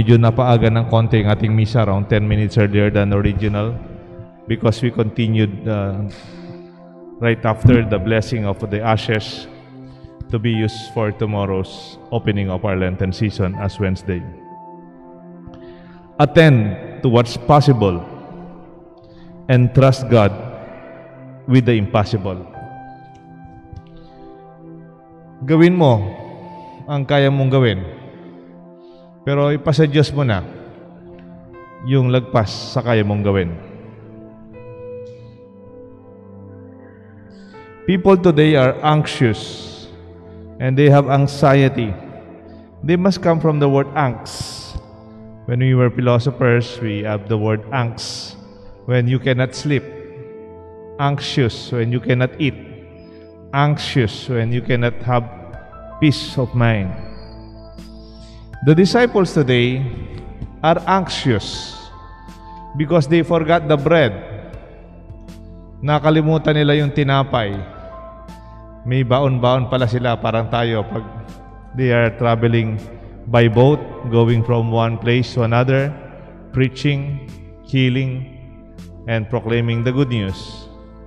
medyo napaaga ng konti ang ating misa, around 10 minutes earlier than original, because we continued right after the blessing of the ashes to be used for tomorrow's opening of our Lenten season as Wednesday. Attend to what's possible and trust God with the impossible. Gawin mo ang kaya mong gawin, pero ipasa Diyos mo na yung lagpas sa kaya mong gawin. People today are anxious and they have anxiety. They must come from the word angst. When we were philosophers, we have the word angst. When you cannot sleep. Anxious when you cannot eat. Anxious when you cannot have peace of mind. The disciples today are anxious because they forgot the bread. Nakalimutan nila yung tinapay. May baon-baon pala sila, parang tayo pag they are traveling by boat, going from one place to another, preaching, healing, and proclaiming the good news.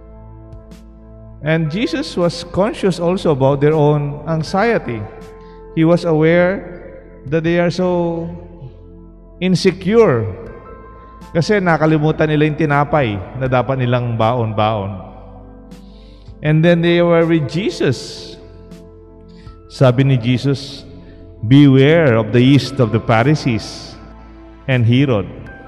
And Jesus was conscious also about their own anxiety. He was aware that they are so insecure kasi nakalimutan nila yung tinapay na dapat nilang baon-baon. And then they were with Jesus. Sabi ni Jesus, beware of the yeast of the Pharisees and Herod.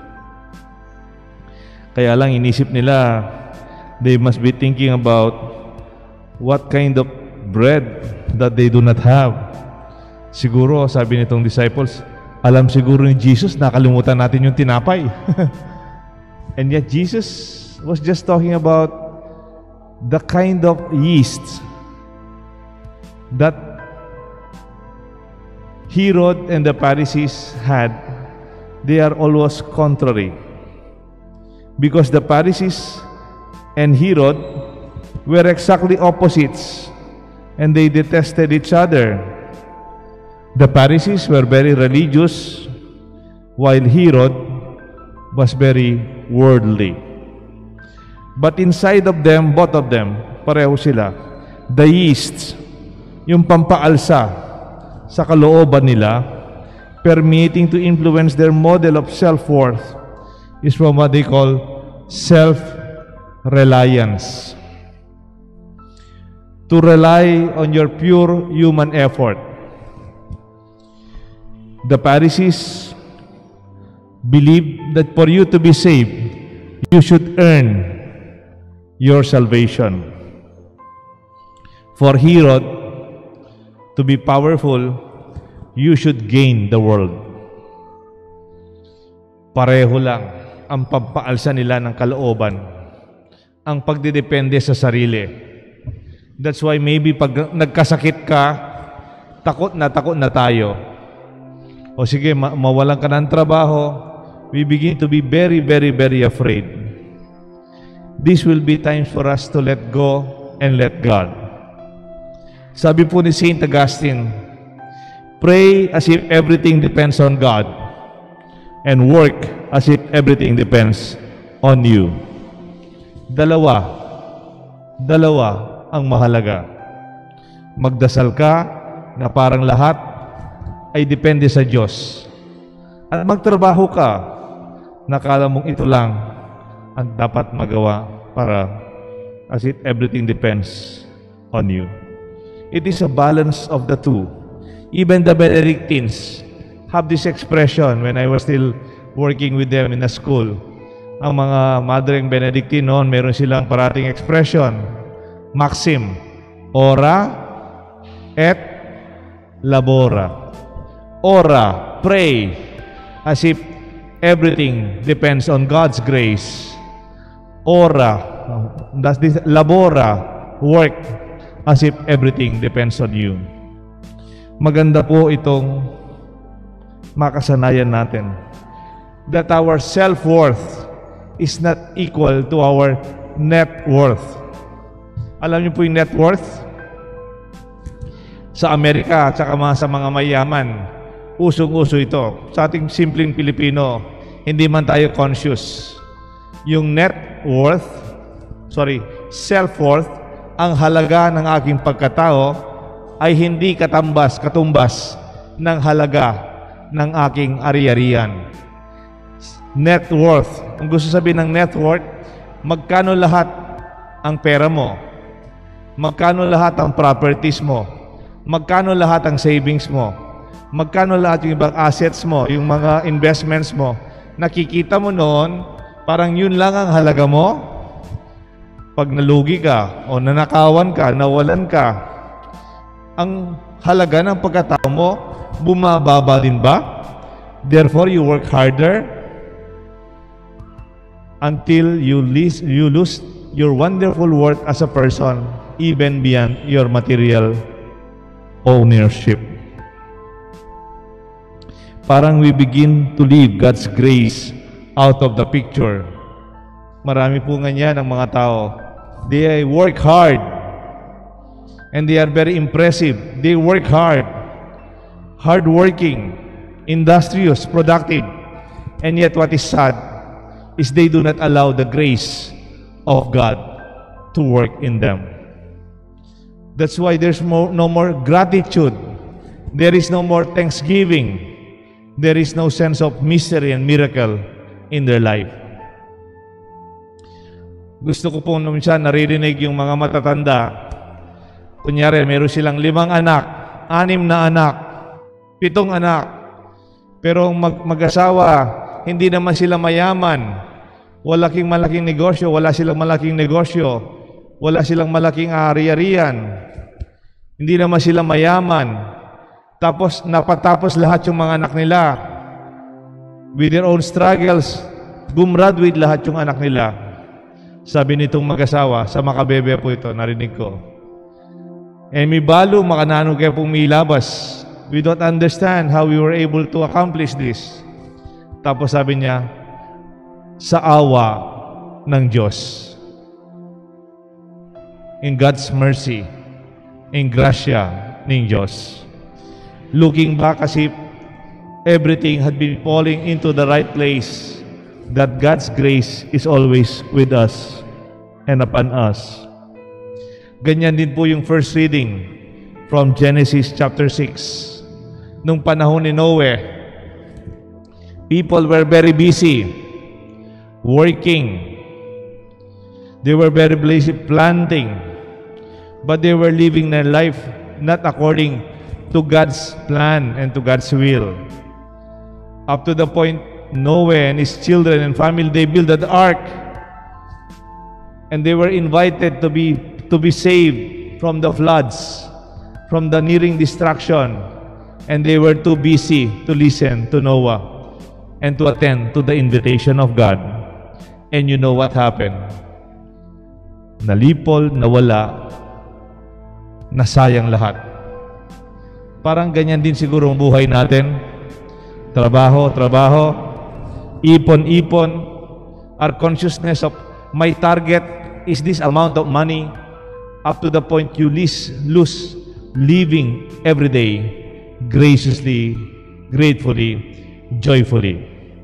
Kaya lang inisip nila, they must be thinking about what kind of bread that they do not have. Siguro, sabi nitong disciples, alam siguro ni Jesus, nakalimutan natin yung tinapay. And yet Jesus was just talking about the kind of yeast that Herod and the Pharisees had. They are always contrary. Because the Pharisees and Herod were exactly opposites, and they detested each other. The Pharisees were very religious, while Herod was very worldly. But inside of them, both of them, pareho sila, the yeast, yung pampaalsa sa kalooban nila, permitting to influence their model of self-worth, is from what they call self-reliance. To rely on your pure human effort. The Pharisees believed that for you to be saved, you should earn your salvation. For Herod to be powerful, you should gain the world. Pareho lang ang pampaalsa nila ng kalooban, ang pagdidepende sa sarili. That's why maybe pag nagkasakit ka, takot na tayo. O sige, mawalan ka ng trabaho, we begin to be very, very, very afraid. This will be times for us to let go and let God. Sabi po ni Saint Augustine, pray as if everything depends on God and work as if everything depends on you. Dalawa ang mahalaga. Magdasal ka na parang lahat ay depende sa Diyos. At magtrabaho ka na kala mong ito lang ang dapat magawa para as if everything depends on you. It is a balance of the two. Even the Benedictines have this expression when I was still working with them in a school. Ang mga Madre Benedictine noon, meron silang parating expression, maxim, ora et labora. Ora, pray, as if everything depends on God's grace. Ora, that's this, labora, work, as if everything depends on you. Maganda po itong makasanayan natin. That our self-worth is not equal to our net worth. Alam niyo po yung net worth? Sa Amerika at saka sa mga mayaman, usong-uso ito. Sa ating simpleng Pilipino, hindi man tayo conscious. Yung self-worth, ang halaga ng aking pagkatao ay hindi katumbas ng halaga ng aking ari-arian. Net worth. Ang gusto sabihin ng net worth, magkano lahat ang pera mo? Magkano lahat ang properties mo? Magkano lahat ang savings mo? Magkano lahat yung ibang assets mo, yung mga investments mo? Nakikita mo noon, parang yun lang ang halaga mo? Pag nalugi ka, o nanakawan ka, nawalan ka, ang halaga ng pagkatao mo, bumababa din ba? Therefore, you work harder until you lose your wonderful worth as a person, even beyond your material ownership. Parang we begin to leave God's grace out of the picture. Marami po ganyan ang mga tao. They work hard and they are very impressive. They work hardworking, industrious, productive. And yet what is sad is they do not allow the grace of God to work in them. That's why there's no more gratitude. There is no more thanksgiving. There is no sense of mystery and miracle in their life. Gusto ko po minsan naririnig yung mga matatanda. Kunyari, meron silang 5 anak, 6 na anak, 7 anak. Pero mag-asawa, hindi naman sila mayaman. Malaking negosyo, wala silang malaking negosyo. Wala silang malaking ari-arian. Hindi naman sila mayaman. Tapos napatapos lahat yung mga anak nila. With their own struggles, gumraduate lahat yung anak nila. Sabi nitong mag-asawa, sa makabebe po ito, narinig ko. May balo, makanano kayo pong milabas. We don't understand how we were able to accomplish this. Tapos sabi niya, sa awa ng Diyos. In God's mercy, in grasya ng Diyos. Looking back as if everything had been falling into the right place, that God's grace is always with us and upon us. Ganyan din po yung first reading from Genesis chapter 6. Nung panahon ni Noe, people were very busy working. They were very busy planting, but they were living their life not according to God's plan and to God's will. Up to the point, Noe and his children and family, they built an ark, and they were invited to be saved from the floods, from the nearing destruction, and they were too busy to listen to Noah and to attend to the invitation of God. And you know what happened? Nalipol, nawala, nasayang lahat. Parang ganyan din siguro ang buhay natin. Trabaho, ipon. Our consciousness of my target is this amount of money, up to the point you lose living every day graciously, gratefully, joyfully.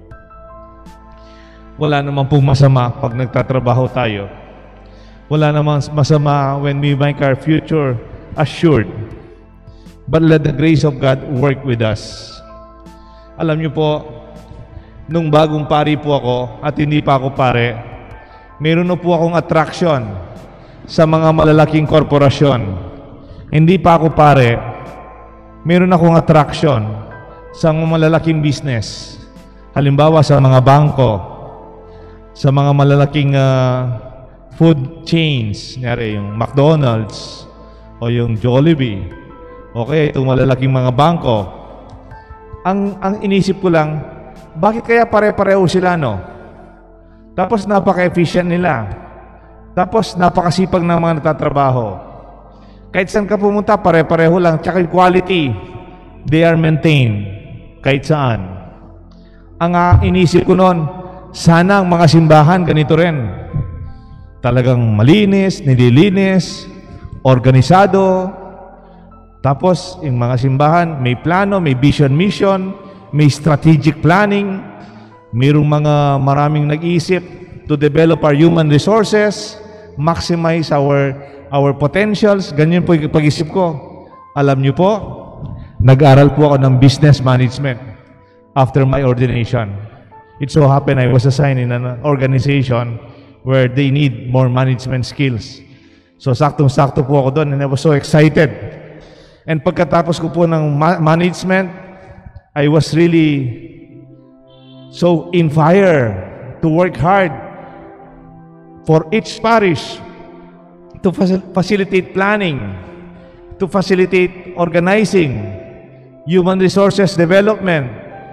Wala namang pong masama pag nagtatrabaho tayo. Wala namang masama when we make our future assured. But let the grace of God work with us. Alam niyo po, nung bagong pari po ako at hindi pa ako pare, meron na po akong attraction sa mga malalaking korporasyon. Hindi pa ako pare, meron akong attraction sa mga malalaking business. Halimbawa sa mga bangko, sa mga malalaking food chains, nyari yung McDonald's o yung Jollibee. Okay, itong malalaking mga bangko. Ang inisip ko lang, bakit kaya pare-pareho sila, no? Tapos napaka-efficient nila. Tapos napakasipag ng mga natatrabaho. Kahit saan ka pumunta, pare-pareho lang. Tsaka yung quality, they are maintained kahit saan. Ang inisip ko noon, sana ang mga simbahan ganito rin. Talagang malinis, nililinis, organisado, Tapos, yung mga simbahan, may plano, may vision, mission, may strategic planning, mayroong mga maraming nag-iisip to develop our human resources, maximize our potentials. Ganyan po yung pag-isip ko. Alam niyo po, nag-aral po ako ng business management after my ordination. It so happened I was assigned in an organization where they need more management skills. So, saktong-sakto po ako doon and I was so excited. And pagkatapos ko po ng management, I was really so in fire to work hard for each parish, to facilitate planning, to facilitate organizing, human resources development,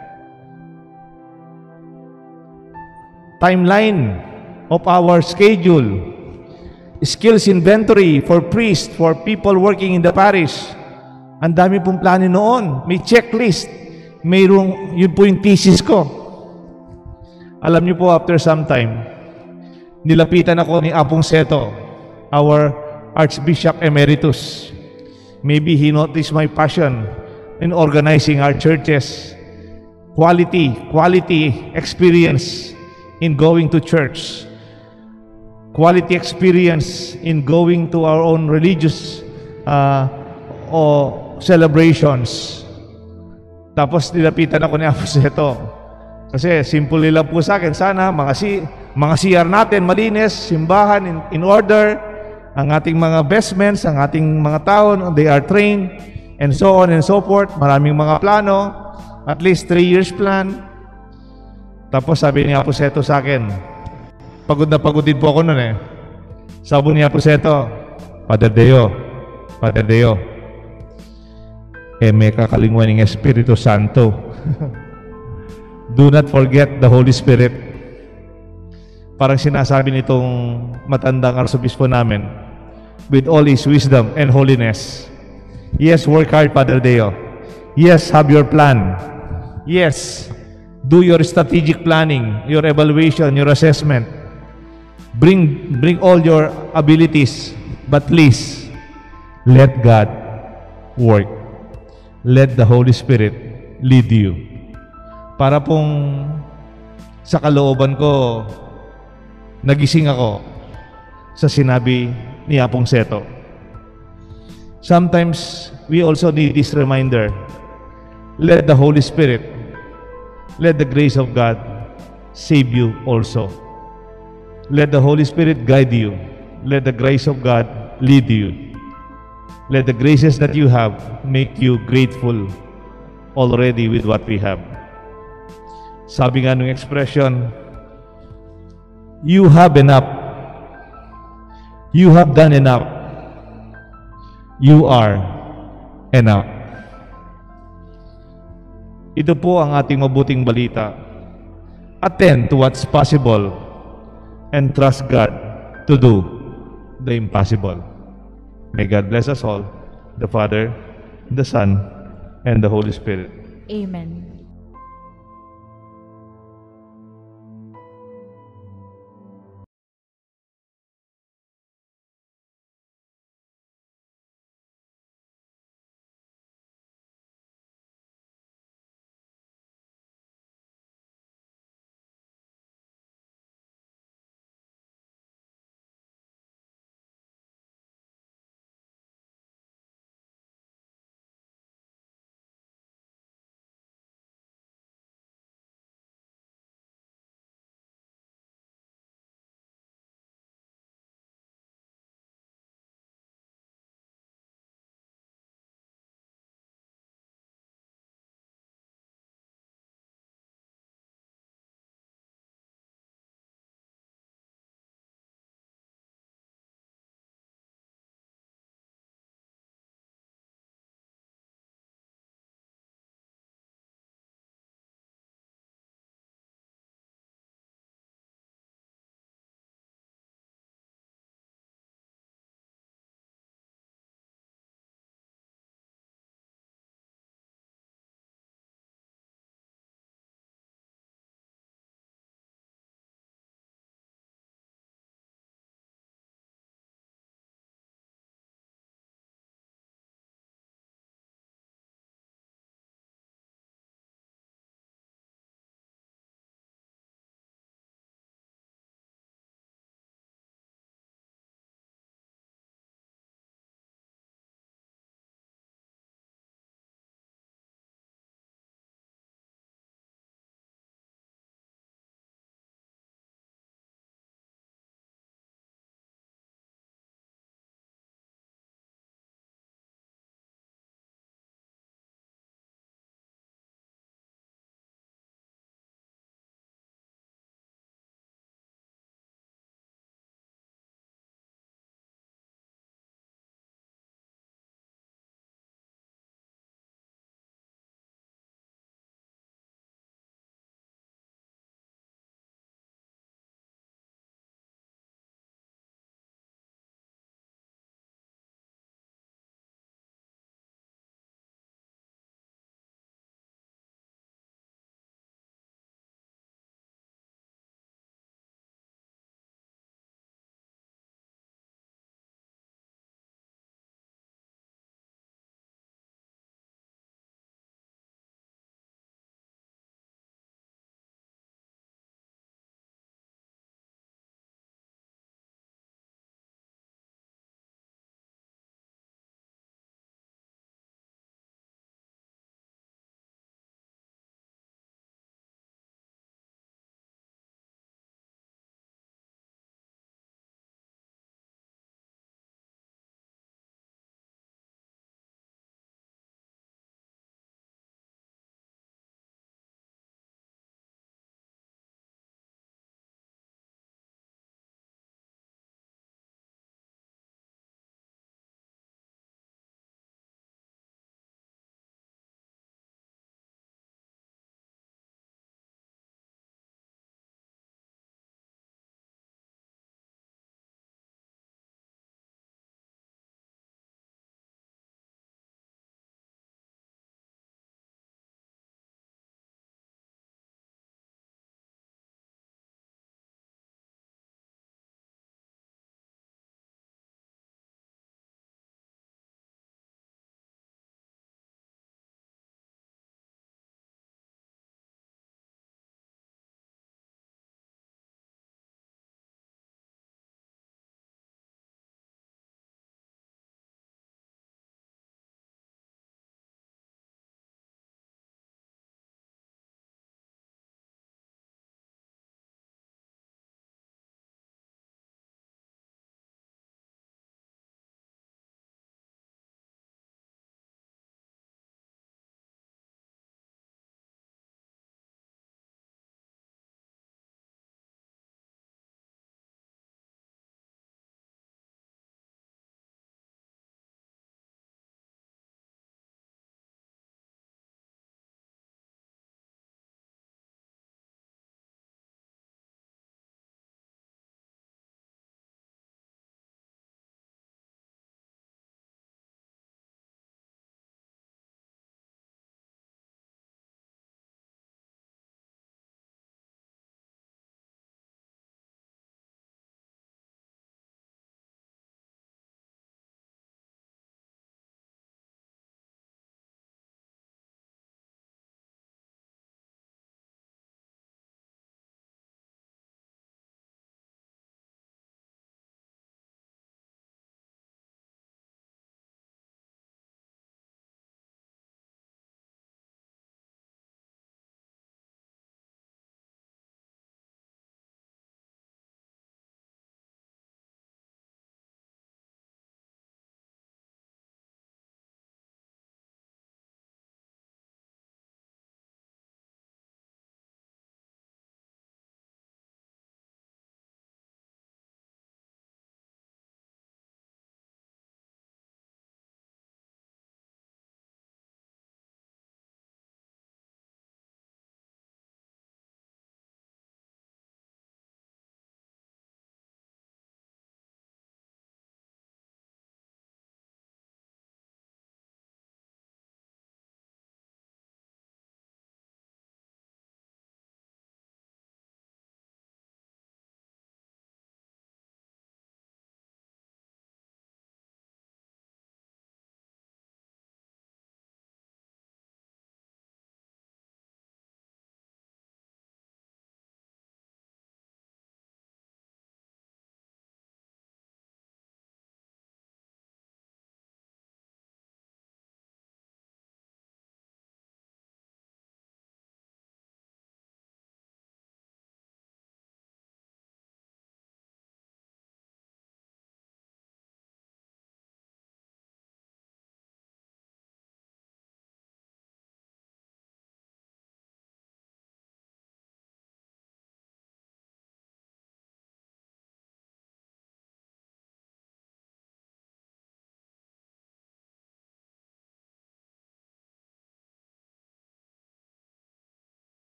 timeline of our schedule, skills inventory for priests, for people working in the parish. Ang dami pong plano noon. May checklist. Yun po yung thesis ko. Alam niyo po, after some time, nilapitan ako ni Apong Seto, our Archbishop Emeritus. Maybe he noticed my passion in organizing our churches. Quality experience in going to church. Quality experience in going to our own religious celebrations. Tapos nilapitan ako ni Apong Seto. Kasi simple lang po sa akin, sana mga CR natin malinis, simbahan in order, ang ating mga vestments, ang ating mga tao, they are trained, and so on and so forth. Maraming mga plano, at least 3 years plan. Tapos sabi ni Apong Seto sa akin, pagod na pagod din po ako nun eh. Sabi ni Apong Seto, Padre Deo, may kakalingwan ng Espiritu Santo. Do not forget the Holy Spirit. Parang sinasabi nitong matandang arsobispo namin, with all His wisdom and holiness. Yes, work hard, Padre Deo. Yes, have your plan. Yes, do your strategic planning, your evaluation, your assessment. Bring all your abilities, but please, let God work. Let the Holy Spirit lead you. Para pong sa kalooban ko, nagising ako sa sinabi ni Apong Seto. Sometimes, we also need this reminder. Let the Holy Spirit, let the grace of God save you also. Let the Holy Spirit guide you. Let the grace of God lead you. Let the graces that you have make you grateful already with what we have. Sabi nga ng expression, you have enough. You have done enough. You are enough. Ito po ang ating mabuting balita. Attend to what's possible and trust God to do the impossible. May God bless us all, the Father, the Son, and the Holy Spirit. Amen.